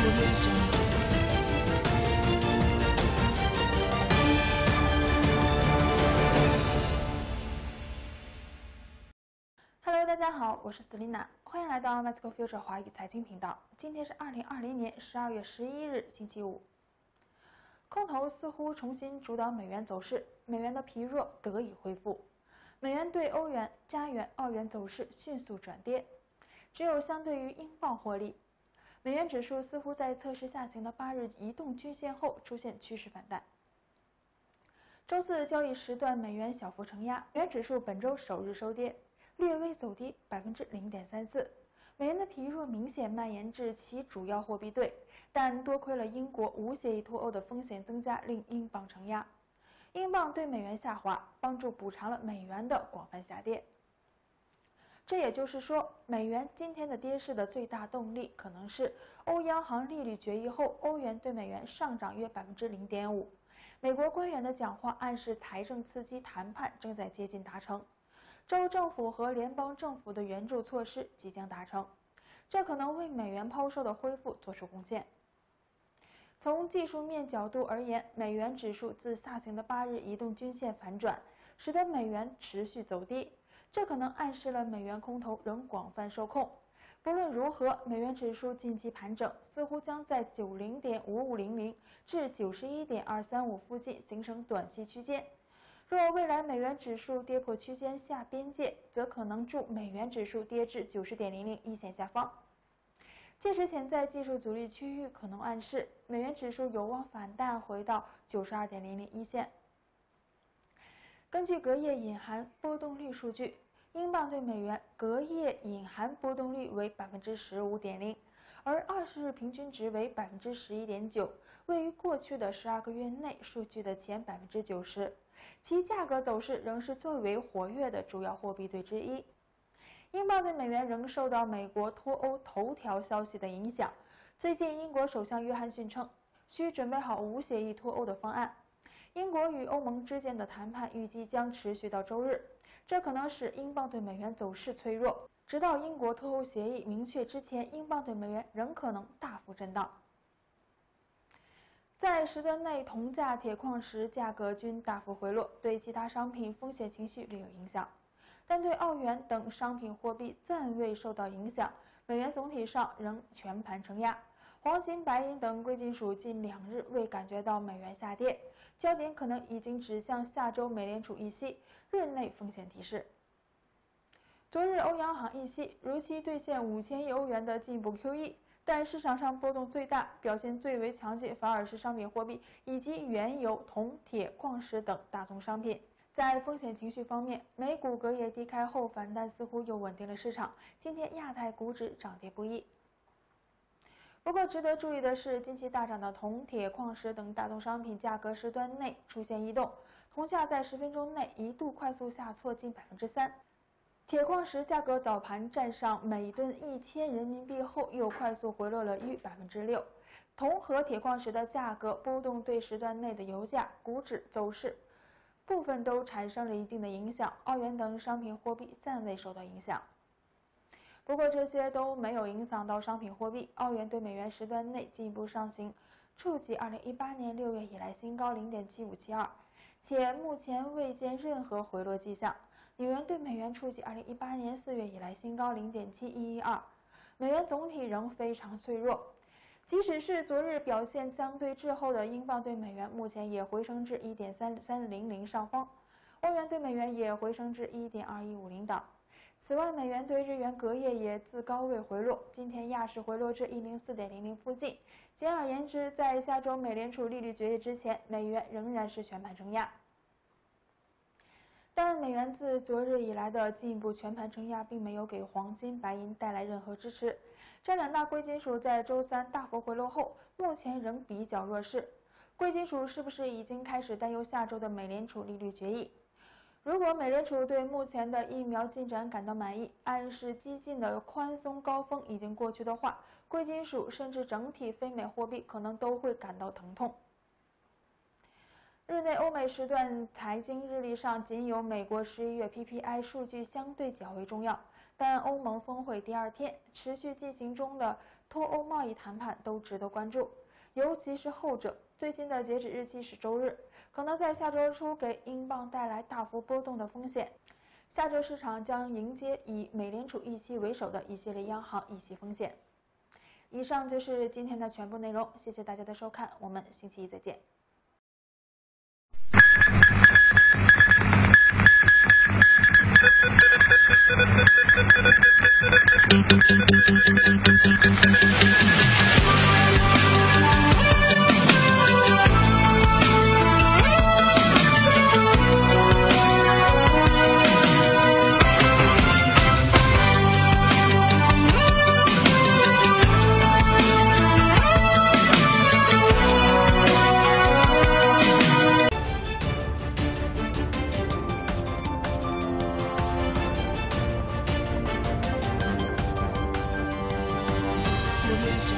国内整理。Hello， 大家好，我是 Selina， 欢迎来到 Moscow Future 华语财经频道。今天是2020年12月11日，星期五。空头似乎重新主导美元走势，美元的疲弱得以恢复。美元对欧元、加元、澳元走势迅速转跌，只有相对于英镑获利。美元指数似乎在测试下行的8日移动均线后出现趋势反弹。周四交易时段，美元小幅承压，美元指数本周首日收跌，略微走低0.34%。美元的疲弱明显蔓延至其主要货币对，但多亏了英国无协议脱欧的风险增加，令英镑承压。英镑对美元下滑，帮助补偿了美元的广泛下跌。这也就是说，美元今天的跌势的最大动力可能是欧央行利率决议后，欧元对美元上涨约0.5%。美国官员的讲话暗示财政刺激谈判正在接近达成。州政府和联邦政府的援助措施即将达成，这可能为美元抛售的恢复做出贡献。从技术面角度而言，美元指数自下行的8日移动均线反转，使得美元持续走低，这可能暗示了美元空头仍广泛受控。不论如何，美元指数近期盘整，似乎将在90.5500至91.235附近形成短期区间。若未来美元指数跌破区间下边界，则可能助美元指数跌至90.00一线下方。届时潜在技术阻力区域可能暗示美元指数有望反弹回到92.00一线。根据隔夜隐含波动率数据，英镑对美元隔夜隐含波动率为15.0%，而20日平均值为11.9%，位于过去的12个月内数据的前90%。其价格走势仍是最为活跃的主要货币对之一。英镑对美元仍受到美国脱欧头条消息的影响。最近，英国首相约翰逊称，需准备好无协议脱欧的方案。英国与欧盟之间的谈判预计将持续到周日，这可能使英镑对美元走势脆弱。直到英国脱欧协议明确之前，英镑对美元仍可能大幅震荡。在时段内，铜价、铁矿石价格均大幅回落，对其他商品风险情绪略有影响，但对澳元等商品货币暂未受到影响。美元总体上仍全盘承压，黄金、白银等贵金属近2日未感觉到美元下跌，焦点可能已经指向下周美联储议息，日内风险提示。昨日欧央行议息，如期兑现5000亿欧元的进一步 QE。但市场上波动最大、表现最为强劲反而是商品货币以及原油、铜、铁、矿石等大宗商品。在风险情绪方面，美股隔夜低开后反弹似乎又稳定了市场。今天亚太股指涨跌不一。不过值得注意的是，近期大涨的铜、铁、矿石等大宗商品价格时段内出现异动，铜价在10分钟内一度快速下挫近3%。铁矿石价格早盘站上每吨1000人民币后，又快速回落了逾6%。铜和铁矿石的价格波动对时段内的油价、股指走势部分都产生了一定的影响。澳元等商品货币暂未受到影响。不过这些都没有影响到商品货币。澳元对美元时段内进一步上行，触及2018年6月以来新高0.7572，且目前未见任何回落迹象。纽元对美元触及2018年4月以来新高0.7112，美元总体仍非常脆弱。即使是昨日表现相对滞后的英镑对美元，目前也回升至1.3300上方，欧元对美元也回升至1.2150档。此外，美元对日元隔夜也自高位回落，今天亚市回落至104.00附近。简而言之，在下周美联储利率决议之前，美元仍然是全盘承压。但美元自昨日以来的进一步全盘承压，并没有给黄金、白银带来任何支持。这两大贵金属在周三大幅回落后，目前仍比较弱势。贵金属是不是已经开始担忧下周的美联储利率决议？如果美联储对目前的疫苗进展感到满意，暗示激进的宽松高峰已经过去的话，贵金属甚至整体非美货币可能都会感到疼痛。日内欧美时段财经日历上仅有美国11月 PPI 数据相对较为重要，但欧盟峰会第2天持续进行中的脱欧贸易谈判都值得关注，尤其是后者。最新的截止日期是周日，可能在下周初给英镑带来大幅波动的风险。下周市场将迎接以美联储议息为首的一系列央行议息风险。以上就是今天的全部内容，谢谢大家的收看，我们星期一再见。 我们